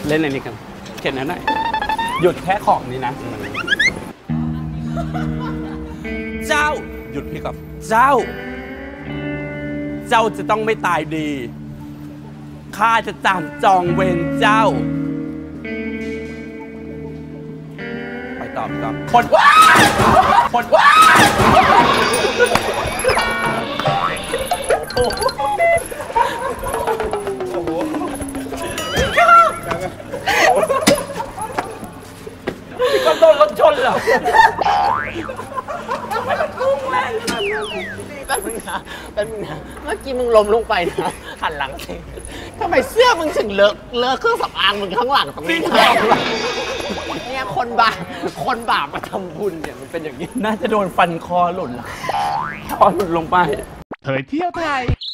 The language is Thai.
เล่นอะไรนี่กันเขียนนั้นหน่อยหยุดแค่ของนี้นะเจ้าหยุดพี่กับเจ้าจะต้องไม่ตายดีข้าจะตามจองเวรเจ้าไปตอบคนว้าพี่ก็โดนรถชนเหรอทำไมมันพุ่งแรงขนาดนั้นแป๊บนึงนะเมื่อกี้มึงล้มลงไปนะหันหลังสิทำไมเสื้อมึงถึงเลอะเครื่องสำอางมึงข้างหลังตรงนี้เนี่ยคนบาปมาทำบุญเนี่ยมันเป็นอย่างนี้น่าจะโดนฟันคอหล่นคอหลุดลงไปเผยเที่ยวไทย